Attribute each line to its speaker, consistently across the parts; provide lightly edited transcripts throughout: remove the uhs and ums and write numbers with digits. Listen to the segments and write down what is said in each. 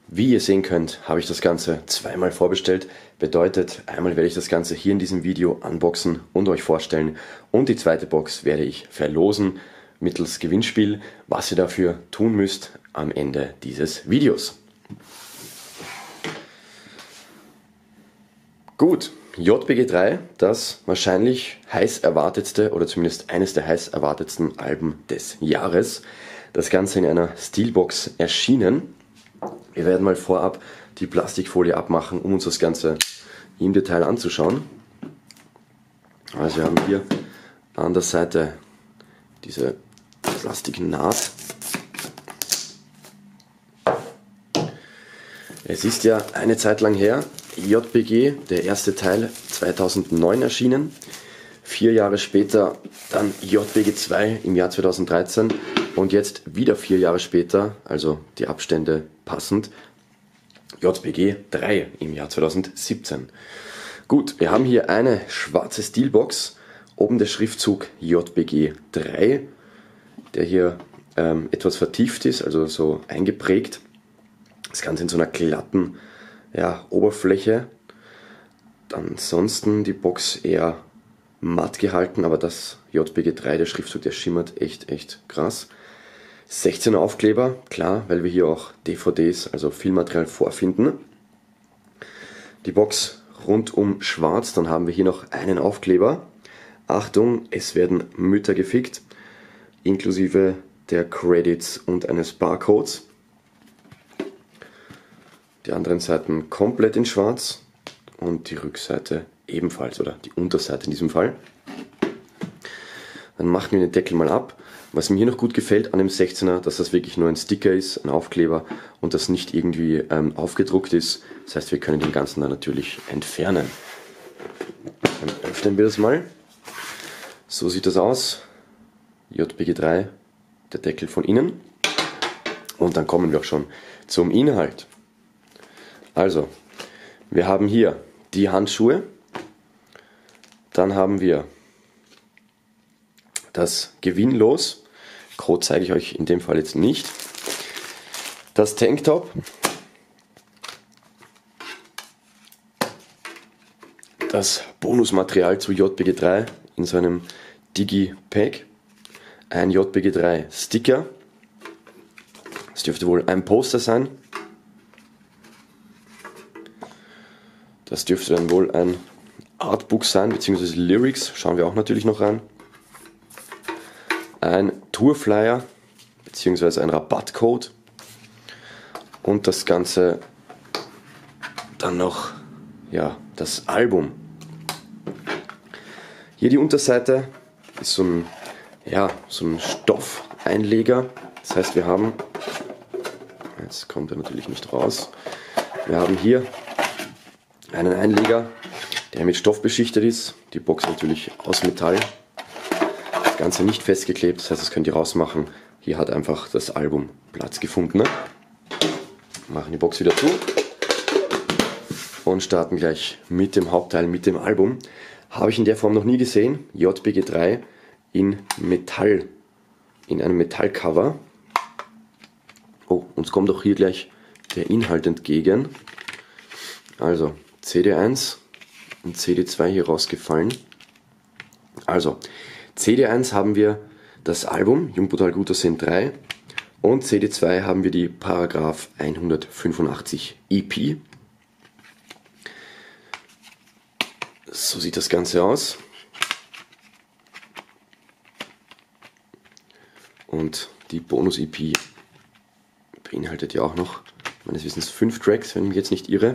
Speaker 1: Wie ihr sehen könnt, habe ich das Ganze zweimal vorbestellt. Bedeutet, einmal werde ich das Ganze hier in diesem Video unboxen und euch vorstellen. Und die zweite Box werde ich verlosen mittels Gewinnspiel, was ihr dafür tun müsst am Ende dieses Videos. Gut, JBG 3, das wahrscheinlich heiß erwartetste oder zumindest eines der heiß erwartetsten Alben des Jahres. Das Ganze in einer Steelbox erschienen. Wir werden mal vorab die Plastikfolie abmachen, um uns das Ganze im Detail anzuschauen. Also wir haben hier an der Seite diese Plastiknaht. Es ist ja eine Zeit lang her, JBG, der erste Teil 2009 erschienen. 4 Jahre später dann JBG 2 im Jahr 2013 und jetzt wieder 4 Jahre später, also die Abstände passend, JBG 3 im Jahr 2017. Gut, wir haben hier eine schwarze Steelbox, oben der Schriftzug JBG 3, der hier etwas vertieft ist, also so eingeprägt. Das Ganze in so einer glatten Oberfläche. Ansonsten die Box eher matt gehalten, aber das JBG 3, der Schriftzug, der schimmert echt krass. 16er Aufkleber, klar, weil wir hier auch DVDs, also Filmmaterial vorfinden. Die Box rundum schwarz, dann haben wir hier noch einen Aufkleber. Achtung, es werden Mütter gefickt, inklusive der Credits und eines Barcodes. Die anderen Seiten komplett in schwarz und die Rückseite ebenfalls, oder die Unterseite in diesem Fall. Dann machen wir den Deckel mal ab. Was mir hier noch gut gefällt an dem 16er, dass das wirklich nur ein Sticker ist, ein Aufkleber und das nicht irgendwie aufgedruckt ist. Das heißt, wir können den Ganzen dann natürlich entfernen. Dann öffnen wir das mal. So sieht das aus. JBG 3, der Deckel von innen. Und dann kommen wir auch schon zum Inhalt. Also, wir haben hier die Handschuhe. Dann haben wir das Gewinnlos. Code zeige ich euch in dem Fall jetzt nicht. Das Tanktop. Das Bonusmaterial zu JBG 3 in so einem Digi-Pack. Ein JBG 3 Sticker. Das dürfte wohl ein Poster sein. Das dürfte dann wohl ein Artbook sein, beziehungsweise Lyrics. Schauen wir auch natürlich noch rein. Ein Tourflyer bzw. ein Rabattcode und das Ganze dann noch das Album. Hier die Unterseite ist so ein Stoffeinleger. Das heißt, wir haben, jetzt kommt er natürlich nicht raus, wir haben hier einen Einleger, der mit Stoff beschichtet ist. Die Box natürlich aus Metall. Das Ganze nicht festgeklebt, das heißt, das könnt ihr rausmachen. Hier hat einfach das Album Platz gefunden. Ne? Machen die Box wieder zu und starten gleich mit dem Hauptteil, mit dem Album. Habe ich in der Form noch nie gesehen. JBG 3 in Metall, in einem Metallcover. Oh, uns kommt auch hier gleich der Inhalt entgegen. Also CD1 und CD2 hier rausgefallen. Also CD1 haben wir das Album Jungbutal Guter Sinn 3 und CD2 haben wir die Paragraph 185 EP. So sieht das Ganze aus. Und die Bonus-EP beinhaltet ja auch noch, meines Wissens, 5 Tracks, wenn ich mich jetzt nicht irre.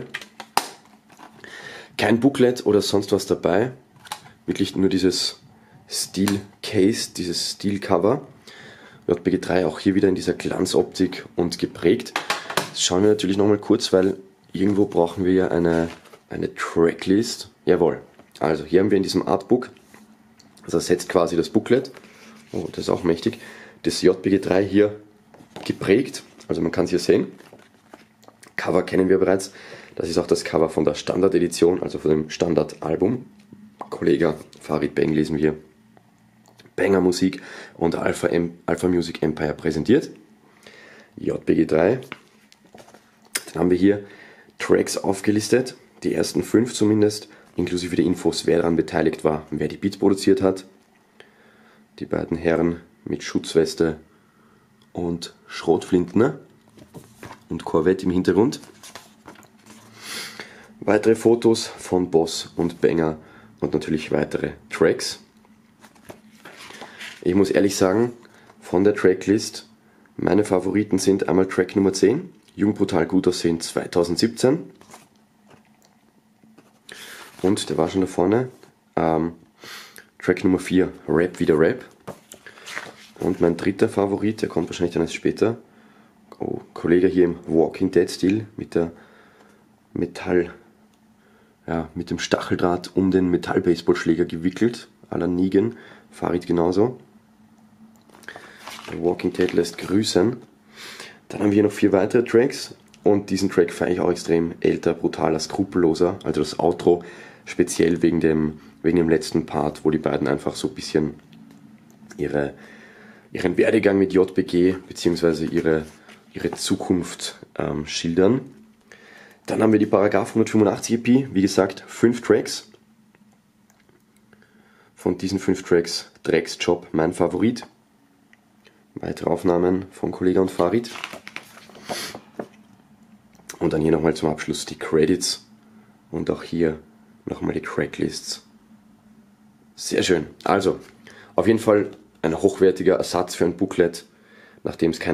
Speaker 1: Kein Booklet oder sonst was dabei. Wirklich nur dieses Steel Case, dieses Steel Cover. JBG 3 auch hier wieder in dieser Glanzoptik und geprägt. Das schauen wir natürlich nochmal kurz, weil irgendwo brauchen wir ja eine Tracklist. Jawohl. Also hier haben wir in diesem Artbook, das ersetzt quasi das Booklet. Oh, das ist auch mächtig. Das JBG 3 hier geprägt. Also man kann es hier sehen. Cover kennen wir bereits. Das ist auch das Cover von der Standard-Edition, also von dem Standard-Album. Kollege Farid Bang lesen wir. Banger Musik und Alpha Music Empire präsentiert. JBG 3. Dann haben wir hier Tracks aufgelistet, die ersten 5 zumindest, inklusive der Infos, wer daran beteiligt war, wer die Beats produziert hat. Die beiden Herren mit Schutzweste und Schrotflinten und Corvette im Hintergrund. Weitere Fotos von Boss und Banger und natürlich weitere Tracks. Ich muss ehrlich sagen, von der Tracklist, meine Favoriten sind einmal Track Nummer 10, Jung Brutal Gut Aussehen 2017. Und der war schon da vorne. Track Nummer 4, Rap wieder Rap. Und mein dritter Favorit, der kommt wahrscheinlich dann erst später. Oh, Kollege hier im Walking Dead Stil mit der mit dem Stacheldraht um den Metall-Baseballschläger gewickelt, à la Negan, Farid genauso. Der Walking Dead lässt grüßen. Dann haben wir hier noch 4 weitere Tracks und diesen Track feiere ich auch extrem. Älter, brutaler, skrupelloser, also das Outro, speziell wegen dem letzten Part, wo die beiden einfach so ein bisschen ihren Werdegang mit JBG bzw. ihre Zukunft schildern. Dann haben wir die Paragraph 185 EP, wie gesagt 5 Tracks. Von diesen 5 Tracks Drecksjob, mein Favorit. Weitere Aufnahmen von Kollega und Farid. Und dann hier nochmal zum Abschluss die Credits und auch hier nochmal die Tracklists. Sehr schön. Also, auf jeden Fall ein hochwertiger Ersatz für ein Booklet, nachdem es kein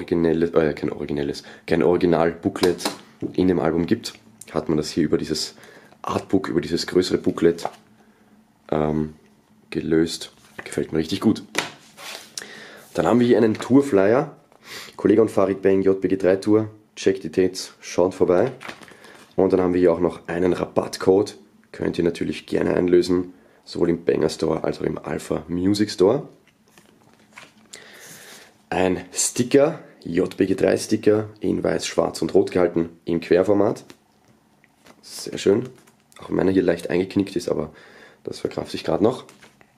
Speaker 1: Original-Booklet in dem Album gibt, hat man das hier über dieses Artbook, über dieses größere Booklet gelöst. Gefällt mir richtig gut. Dann haben wir hier einen Tourflyer. Kollege und Farid Bang JBG3 Tour. Checkt die Dates, schaut vorbei. Und dann haben wir hier auch noch einen Rabattcode. Könnt ihr natürlich gerne einlösen, sowohl im Banger Store als auch im Alpha Music Store. Ein Sticker, JBG3 Sticker, in weiß, schwarz und rot gehalten, im Querformat. Sehr schön. Auch wenn meiner hier leicht eingeknickt ist, aber das verkrafte ich gerade noch.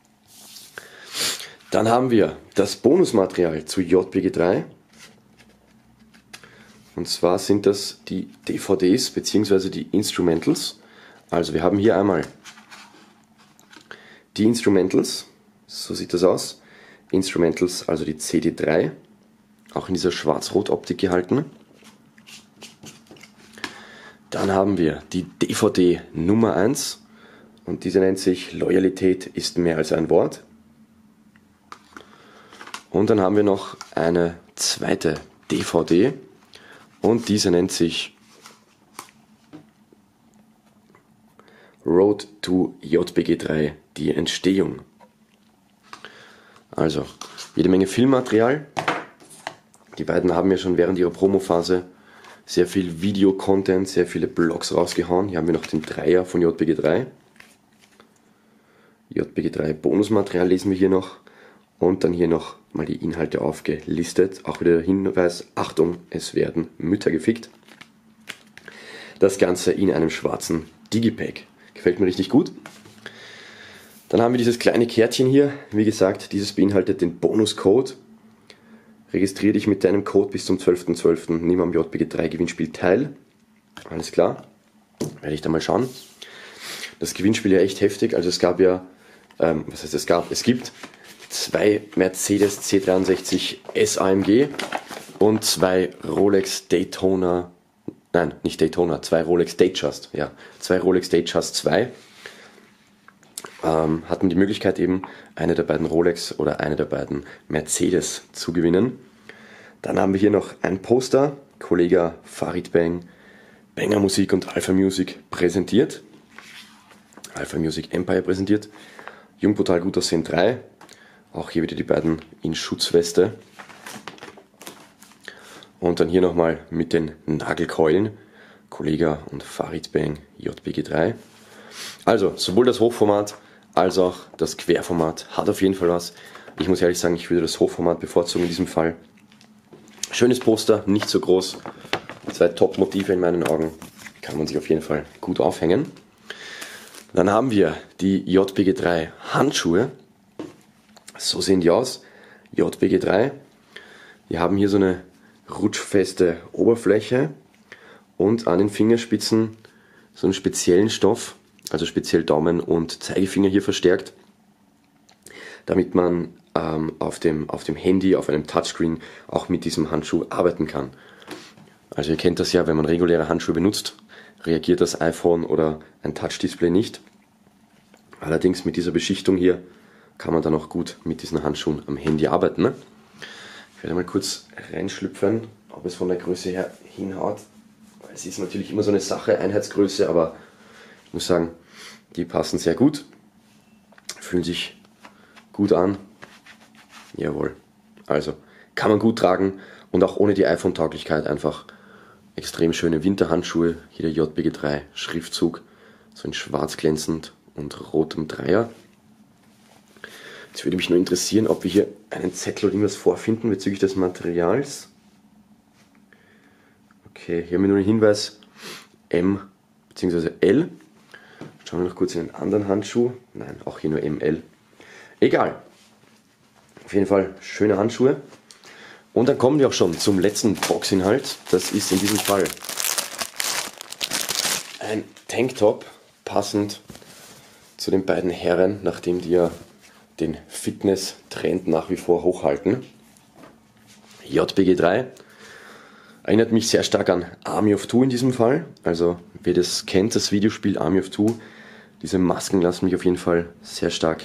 Speaker 1: Dann haben wir das Bonusmaterial zu JBG3. Und zwar sind das die DVDs bzw. die Instrumentals. Also wir haben hier einmal die Instrumentals, so sieht das aus. Instrumentals, also die CD3, auch in dieser Schwarz-Rot-Optik gehalten. Dann haben wir die DVD Nummer 1 und diese nennt sich Loyalität ist mehr als ein Wort. Und dann haben wir noch eine zweite DVD und diese nennt sich Road to JBG3, die Entstehung. Also, jede Menge Filmmaterial. Die beiden haben ja schon während ihrer Promophase sehr viel Video-Content, sehr viele Blogs rausgehauen. Hier haben wir noch den Dreier von JBG3. JBG3 Bonusmaterial lesen wir hier noch. Und dann hier noch mal die Inhalte aufgelistet. Auch wieder der Hinweis, Achtung, es werden Mütter gefickt. Das Ganze in einem schwarzen Digipack. Gefällt mir richtig gut. Dann haben wir dieses kleine Kärtchen hier. Wie gesagt, dieses beinhaltet den Bonuscode. Registriere dich mit deinem Code bis zum 12.12. Nimm am JBG3 Gewinnspiel teil. Alles klar. Werde ich da mal schauen. Das Gewinnspiel ja echt heftig. Also es gab ja, es gibt 2 Mercedes C63 S-AMG und 2 Rolex Daytona, nein, nicht Daytona, 2 Rolex Datejust, ja, 2 Rolex Datejust 2. Hat man die Möglichkeit eben, eine der beiden Rolex oder eine der beiden Mercedes zu gewinnen. Dann haben wir hier noch ein Poster, Kollege Farid Bang, Banger Musik und Alpha Music präsentiert. Alpha Music Empire präsentiert. Jung Brutal Gut Aussehen 3. Auch hier wieder die beiden in Schutzweste. Und dann hier nochmal mit den Nagelkeulen. Kollega und Farid Bang JBG3. Also, sowohl das Hochformat als auch das Querformat hat auf jeden Fall was. Ich muss ehrlich sagen, ich würde das Hochformat bevorzugen in diesem Fall. Schönes Poster, nicht so groß. 2 Top-Motive in meinen Augen. Kann man sich auf jeden Fall gut aufhängen. Dann haben wir die JBG3 Handschuhe. So sehen die aus. JBG3. Wir haben hier so eine rutschfeste Oberfläche und an den Fingerspitzen so einen speziellen Stoff, also speziell Daumen und Zeigefinger hier verstärkt, damit man auf dem Handy, auf einem Touchscreen auch mit diesem Handschuh arbeiten kann. Also ihr kennt das ja, wenn man reguläre Handschuhe benutzt, reagiert das iPhone oder ein Touch-Display nicht. Allerdings mit dieser Beschichtung hier kann man dann auch gut mit diesen Handschuhen am Handy arbeiten. Ne? Ich werde mal kurz reinschlüpfen, ob es von der Größe her hinhaut. Es ist natürlich immer so eine Sache, Einheitsgröße, aber ich muss sagen, die passen sehr gut, fühlen sich gut an. Jawohl. Also kann man gut tragen und auch ohne die iPhone-Tauglichkeit einfach extrem schöne Winterhandschuhe. Hier der JBG 3 Schriftzug, so in schwarz glänzend und rotem Dreier. Jetzt würde mich nur interessieren, ob wir hier einen Zettel oder irgendwas vorfinden bezüglich des Materials. Okay, hier haben wir nur den Hinweis M bzw. L. Schauen wir noch kurz in den anderen Handschuh. Nein, auch hier nur ML. Egal. Auf jeden Fall schöne Handschuhe. Und dann kommen wir auch schon zum letzten Boxinhalt. Das ist in diesem Fall ein Tanktop, passend zu den beiden Herren, nachdem die ja den Fitness-Trend nach wie vor hochhalten. JBG 3 erinnert mich sehr stark an Army of Two in diesem Fall. Also wer das kennt, das Videospiel Army of Two, diese Masken lassen mich auf jeden Fall sehr stark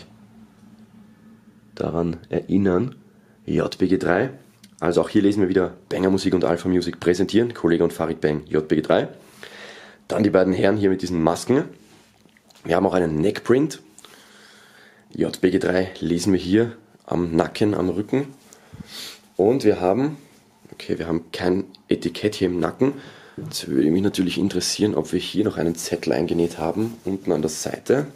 Speaker 1: daran erinnern. JBG 3. Also auch hier lesen wir wieder Banger Musik und Alpha Music präsentieren. Kollege und Farid Bang, JBG 3. Dann die beiden Herren hier mit diesen Masken. Wir haben auch einen Neckprint. JBG 3 lesen wir hier am Nacken, am Rücken. Und wir haben kein Etikett hier im Nacken. Jetzt würde mich natürlich interessieren, ob wir hier noch einen Zettel eingenäht haben, unten an der Seite.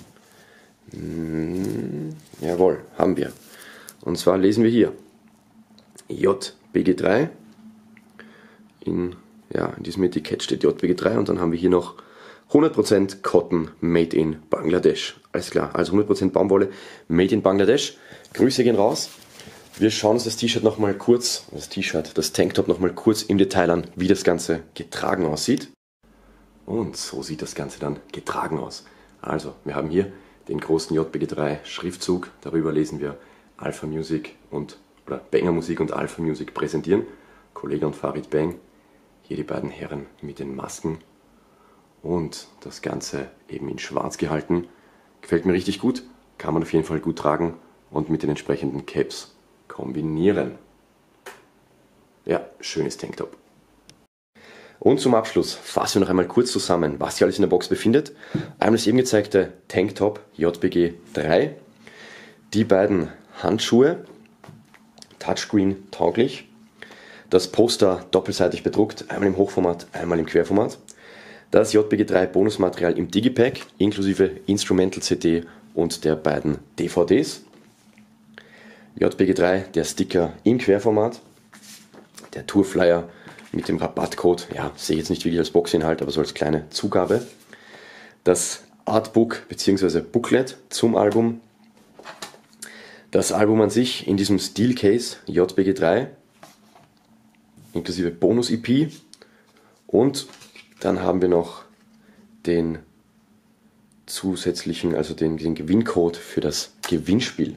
Speaker 1: Jawohl, haben wir. Und zwar lesen wir hier JBG 3. In diesem Etikett steht JBG 3 und dann haben wir hier noch 100% Cotton Made in Bangladesch. Alles klar, also 100% Baumwolle Made in Bangladesch. Grüße gehen raus. Wir schauen uns das T-Shirt nochmal kurz, das Tanktop nochmal kurz im Detail an, wie das Ganze getragen aussieht. Und so sieht das Ganze dann getragen aus. Also, wir haben hier den großen JBG 3 Schriftzug, darüber lesen wir Alpha Music oder Banger Musik und Alpha Music präsentieren. Kollege und Farid Bang, hier die beiden Herren mit den Masken und das Ganze eben in schwarz gehalten. Gefällt mir richtig gut, kann man auf jeden Fall gut tragen und mit den entsprechenden Caps kombinieren. Ja, schönes Tanktop. Und zum Abschluss fassen wir noch einmal kurz zusammen, was hier alles in der Box befindet. Einmal das eben gezeigte Tanktop JBG 3, die beiden Handschuhe, Touchscreen tauglich, das Poster doppelseitig bedruckt, einmal im Hochformat, einmal im Querformat, das JBG 3 Bonusmaterial im Digipack inklusive Instrumental CD und der beiden DVDs, JBG 3 der Sticker im Querformat, der Tourflyer mit dem Rabattcode, sehe ich jetzt nicht wirklich als Boxinhalt, aber so als kleine Zugabe, das Artbook bzw. Booklet zum Album, das Album an sich in diesem Steelcase JBG 3 inklusive Bonus-EP und dann haben wir noch den zusätzlichen, also den Gewinncode für das Gewinnspiel.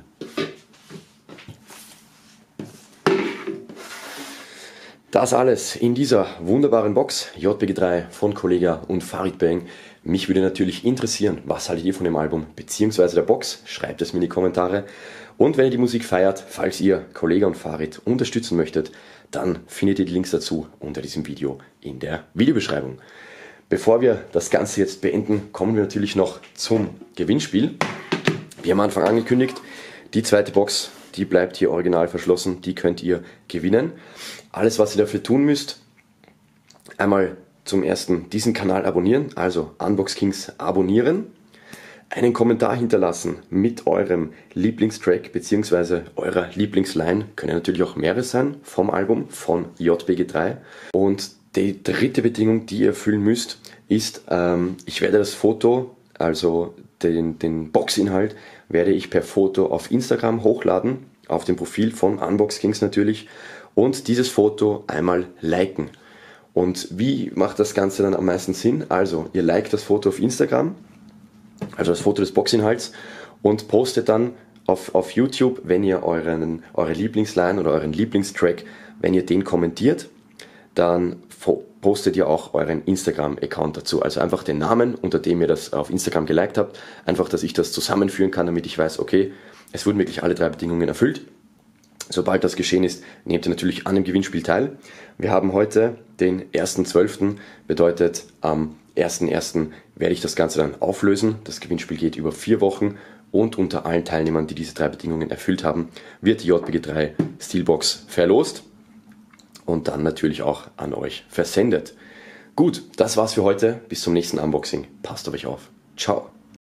Speaker 1: Das alles in dieser wunderbaren Box JBG 3 von Kollega und Farid Bang. Mich würde natürlich interessieren, was haltet ihr von dem Album bzw. der Box? Schreibt es mir in die Kommentare. Und wenn ihr die Musik feiert, falls ihr Kollega und Farid unterstützen möchtet, dann findet ihr die Links dazu unter diesem Video in der Videobeschreibung. Bevor wir das Ganze jetzt beenden, kommen wir natürlich noch zum Gewinnspiel. Wie am Anfang angekündigt, die zweite Box, die bleibt hier original verschlossen, die könnt ihr gewinnen. Alles, was ihr dafür tun müsst, einmal zum ersten diesen Kanal abonnieren, also Unbox Kings abonnieren, einen Kommentar hinterlassen mit eurem Lieblingstrack bzw. eurer Lieblingsline, können natürlich auch mehrere sein vom Album von JBG 3. Und die dritte Bedingung, die ihr erfüllen müsst, ist, ich werde das Foto, also den Boxinhalt, werde ich per Foto auf Instagram hochladen, auf dem Profil von Unbox Kings natürlich, und dieses Foto einmal liken. Und wie macht das Ganze dann am meisten Sinn? Also, ihr liked das Foto auf Instagram, also das Foto des Boxinhalts, und postet dann auf YouTube, wenn ihr eure Lieblingsline oder euren Lieblingstrack, wenn ihr den kommentiert, dann postet ihr auch euren Instagram-Account dazu. Also einfach den Namen, unter dem ihr das auf Instagram geliked habt. Einfach, dass ich das zusammenführen kann, damit ich weiß, okay, es wurden wirklich alle 3 Bedingungen erfüllt. Sobald das geschehen ist, nehmt ihr natürlich an dem Gewinnspiel teil. Wir haben heute den 1.12., bedeutet am 1.1. werde ich das Ganze dann auflösen. Das Gewinnspiel geht über 4 Wochen und unter allen Teilnehmern, die diese 3 Bedingungen erfüllt haben, wird die JBG3 Steelbox verlost und dann natürlich auch an euch versendet. Gut, das war's für heute. Bis zum nächsten Unboxing. Passt auf euch auf. Ciao.